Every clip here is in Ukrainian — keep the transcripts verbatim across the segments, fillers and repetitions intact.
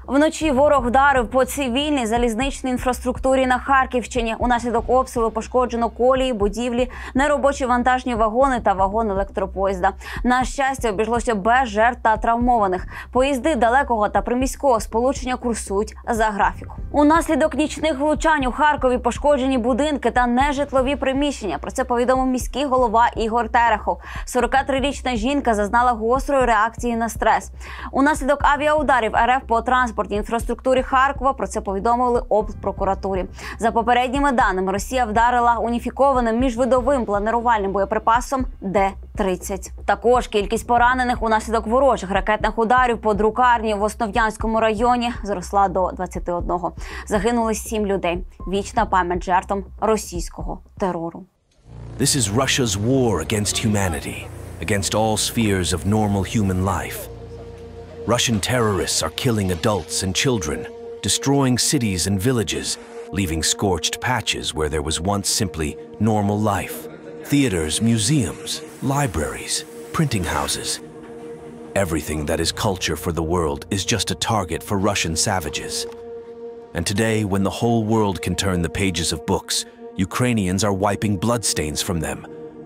Вночі ворог вдарив по цивільній залізничній інфраструктурі на Харківщині. Унаслідок обстрілу пошкоджено колії, будівлі, неробочі вантажні вагони та вагон електропоїзда. На щастя, обійшлося без жертв та травмованих. Поїзди далекого та приміського сполучення курсують за графіком. Унаслідок нічних влучань у Харкові пошкоджені будинки та нежитлові приміщення. Про це повідомив міський голова Ігор Терехов. сорокатрирічна жінка зазнала гострої реакції на стрес. Унаслідок авіаударів РФ по транспортній інфраструктурі Харкова, про це повідомили облпрокуратурі. За попередніми даними, Росія вдарила уніфікованим міжвидовим планувальним боєприпасом Д тридцять. Також кількість поранених унаслідок ворожих ракетних ударів по друкарні в Основ'янському районі зросла до двадцяти одного. Загинули сім людей. Вічна пам'ять жертвам російського терору. This is Russia's war against humanity, against all spheres of normal human life. Russian terrorists are killing adults and children, destroying cities and villages, leaving scorched patches where there was once simply normal life. Theaters, museums, libraries, printing houses. Everything that is culture for the world is just a target for Russian savages. And today, when the whole world can turn the pages of books, Ukrainians are wiping bloodstains from them.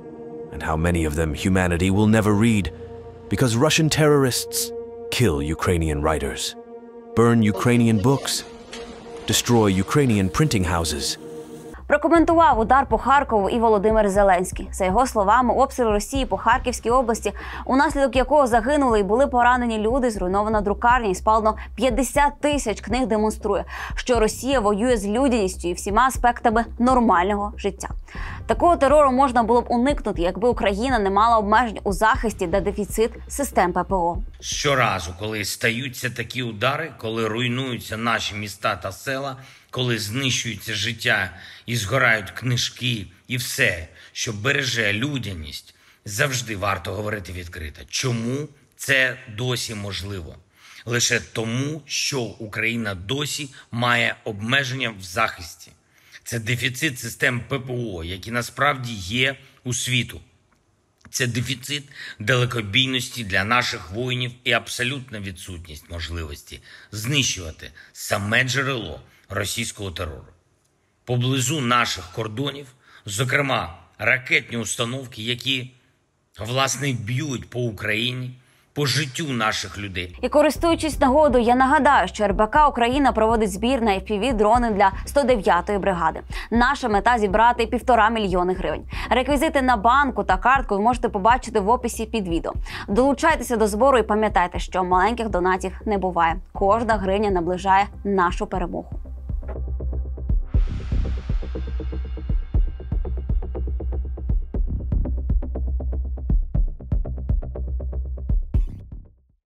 And how many of them humanity will never read, because Russian terrorists kill Ukrainian writers, burn Ukrainian books, destroy Ukrainian printing houses. Прокоментував удар по Харкову і Володимир Зеленський. За його словами, обстріл Росії по Харківській області, унаслідок якого загинули і були поранені люди, зруйнована друкарня і спалено п'ятдесят тисяч книг, демонструє, що Росія воює з людяністю і всіма аспектами нормального життя. Такого терору можна було б уникнути, якби Україна не мала обмежень у захисті та дефіцит систем ППО. Щоразу, коли стаються такі удари, коли руйнуються наші міста та села, коли знищується життя і згорають книжки і все, що береже людяність, завжди варто говорити відкрито. Чому це досі можливо? Лише тому, що Україна досі має обмеження в захисті. Це дефіцит систем ППО, які насправді є у світу. Це дефіцит далекобійності для наших воїнів і абсолютна відсутність можливості знищувати саме джерело російського терору. Поблизу наших кордонів, зокрема, ракетні установки, які, власне, б'ють по Україні, по життю наших людей. І користуючись нагодою, я нагадаю, що ер бе ка Україна проводить збір на еф пі ві-дрони для сто дев'ятої бригади. Наша мета – зібрати півтора мільйони гривень. Реквізити на банку та картку ви можете побачити в описі під відео. Долучайтеся до збору і пам'ятайте, що маленьких донатів не буває. Кожна гривня наближає нашу перемогу.